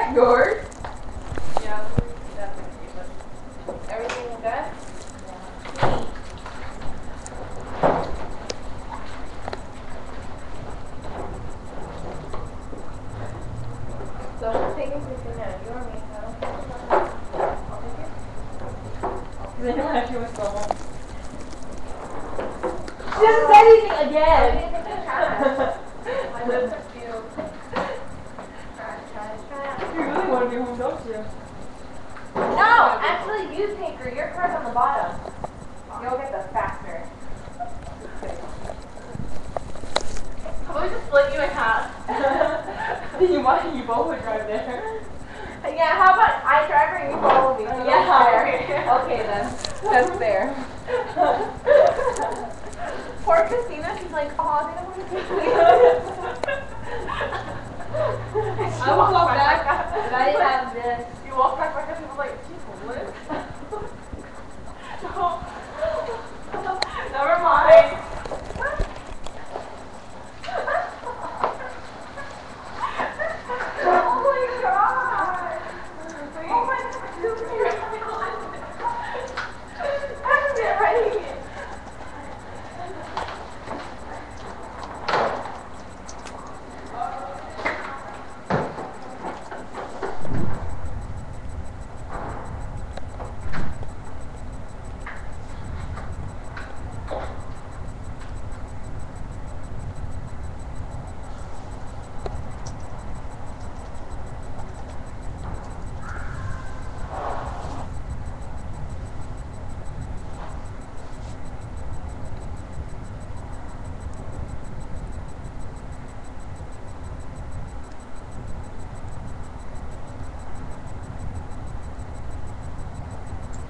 that yours? Yeah, definitely. But everything good? Yeah. So who's taking Christina? You or me? I don't care. I'll take it. Then she was so home. She doesn't say anything again. I didn't take the trash. My lips are sealed. Trash. You really want to be home, don't you? No, actually you take her. Your car's on the bottom. You'll get the faster. How about we just split you in half? You both would drive there. Yeah, how about I drive her and you follow me? So Yeah. Okay then. That's fair. Poor Christina, she's like, oh, they don't want to take me. I will walk back. And I didn't have this. You walk back.